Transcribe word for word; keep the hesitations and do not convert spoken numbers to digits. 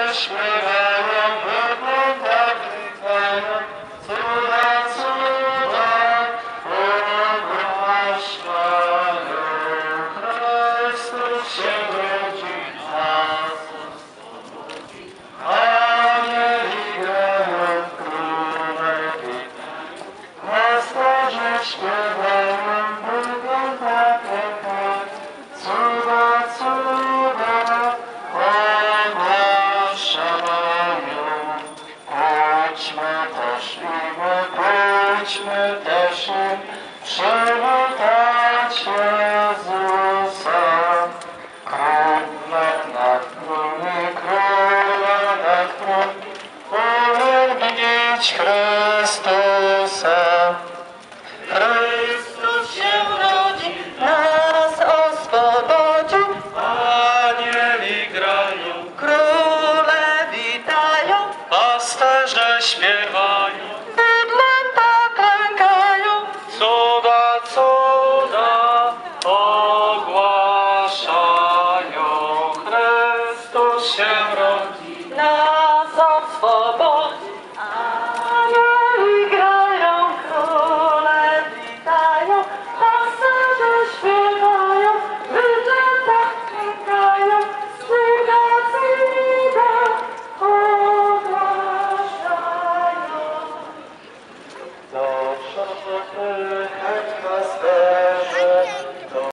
śpiewają, wygląda witają, cuda, cuda, ogłaszczają. Chrystus się rodzi, nas anieli grają, króle witają. Pasterze śpiewają, wygląda pięknie, cuda, cuda, ogłaszają. Pójdźmy też i my, pójdźmy też i przywitać Jezusa. Króla nad królami, króla nad królami, uwielbić Chrystusa. Chrystus się rodzi, nas oswobodzi. Anieli grają, króle witają, pasterze śpiewają.